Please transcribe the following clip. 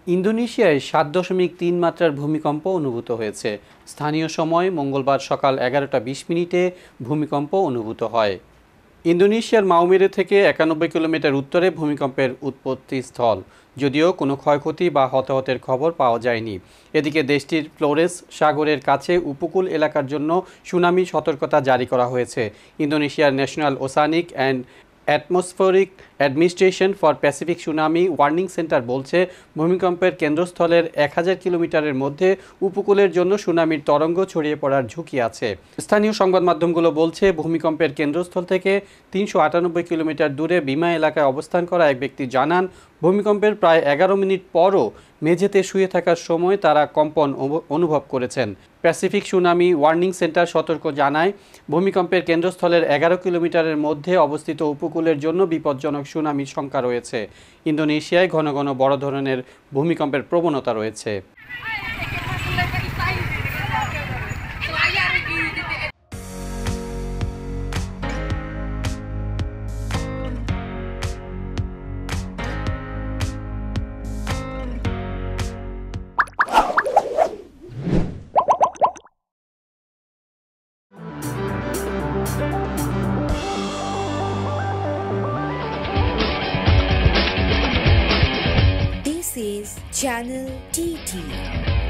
ইন্দোনেশিয়ায় ৭.৩ মাত্রার ভূমিকম্প অনুভূত হয়েছে। স্থানীয় সময় মঙ্গলবার সকাল 11টা 20 মিনিটে ভূমিকম্প অনুভূত হয়। ইন্দোনেশিয়ার মাউমেরে থেকে 91 কিলোমিটার উত্তরে ভূমিকম্পের উৎপত্তিস্থল, যদিও কোনো ক্ষয়ক্ষতি বা হতাহতের খবর পাওয়া যায়নি। এদিকে দেশটির ফ্লোরেস সাগরের কাছে উপকূল এলাকার জন্য সুনামি সতর্কতা জারি করা হয়েছে। ইন্দোনেশিয়ার National Oceanic and Atmospheric Administration for Pacific Tsunami Warning Center বলছে, ভূমিকম্পের কেন্দ্রস্থলের 1000 কিলোমিটারের মধ্যে উপকূলের জন্য সুনামির তরঙ্গ ছড়িয়ে পড়ার ঝুঁকি আছে। স্থানীয় সংবাদ মাধ্যমগুলো বলছে, ভূমিকম্পের কেন্দ্রস্থল থেকে 398 কিলোমিটার দূরে বিমা এলাকায় অবস্থান করা এক ব্যক্তি জানান, ভূমিকম্পের প্রায় 11 মিনিট পরও মেঝেতে শুয়ে থাকার সময় তারা কম্পন অনুভব করেছেন। প্যাসিফিক সুনামি ওয়ার্নিং সেন্টার সতর্ক জানায়, ভূমিকম্পের কেন্দ্রস্থলের 11 কিলোমিটারের মধ্যে অবস্থিত উপকূলের জন্য বিপজ্জনক সুনামির শঙ্কা রয়েছে। ইন্দোনেশিয়ায় ঘন ঘন বড় ধরনের ভূমিকম্পের প্রবণতা রয়েছে। This is Channel TT.